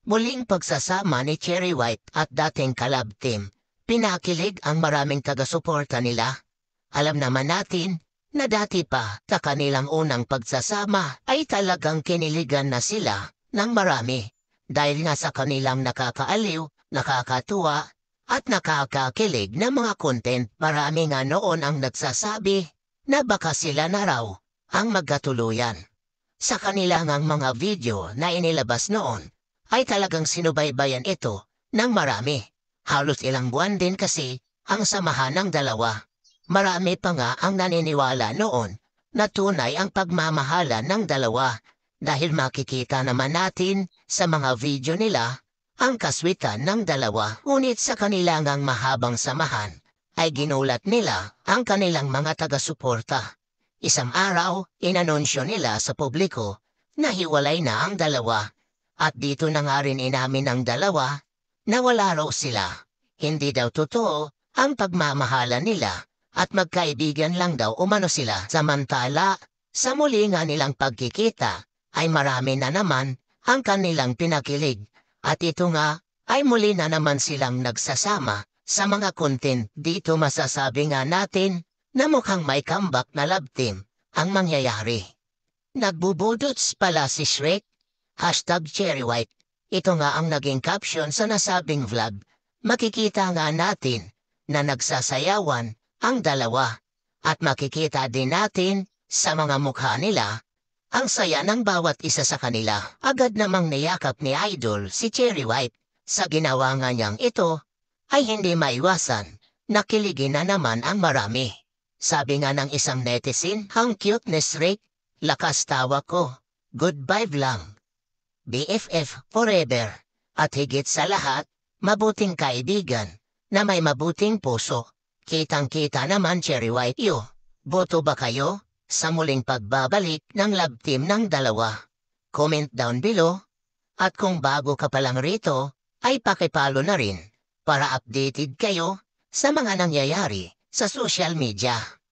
Muling pagsasama ni Cherry White at dating kalab team, pinakilig ang maraming taga-suporta nila. Alam naman natin na dati pa sa kanilang unang pagsasama ay talagang kiniligan na sila ng marami dahil nga sa kanilang nakakaaliw, nakakatuwa at nakakakilig na mga content. Marami nga noon ang nagsasabi na baka sila na raw ang magkatuluyan. Sa kanilang mga video na inilabas noon ay talagang sinubaybayan ito ng marami. Halos ilang buwan din kasi ang samahan ng dalawa. Marami pa nga ang naniniwala noon na tunay ang pagmamahala ng dalawa dahil makikita naman natin sa mga video nila ang kaswitan ng dalawa. Ngunit sa kanilang mahabang samahan ay ginulat nila ang kanilang mga taga-suporta. Isang araw, inanunsyo nila sa publiko na hiwalay na ang dalawa at dito na nga rin inamin ng dalawa na wala raw sila. Hindi daw totoo ang pagmamahala nila at magkaibigan lang daw umano sila. Samantala, sa muli nga nilang pagkikita ay marami na naman ang kanilang pinakilig at ito nga ay muli na naman silang nagsasama sa mga content. Dito masasabi nga natin na mukhang may comeback na love team ang mangyayari. Nagbubudots pala si Shrek, #CherryWhite. Ito nga ang naging caption sa nasabing vlog. Makikita nga natin na nagsasayawan ang dalawa at makikita din natin sa mga mukha nila ang saya ng bawat isa sa kanila. Agad namang niyakap ni Idol si Cherry White. Sa ginawa nga niyang ito ay hindi maiwasan na kiligin na naman ang marami. Sabi nga ng isang netizen, "Ang cute ni Shrek, lakas tawa ko, good vibe lang. BFF forever." At higit sa lahat, mabuting kaibigan na may mabuting puso. Kitang-kita naman Cherry White. Boto ba kayo sa muling pagbabalik ng love team ng dalawa? Comment down below. At kung bago ka pa lang rito, ay pakipalo na rin para updated kayo sa mga nangyayari sa social media.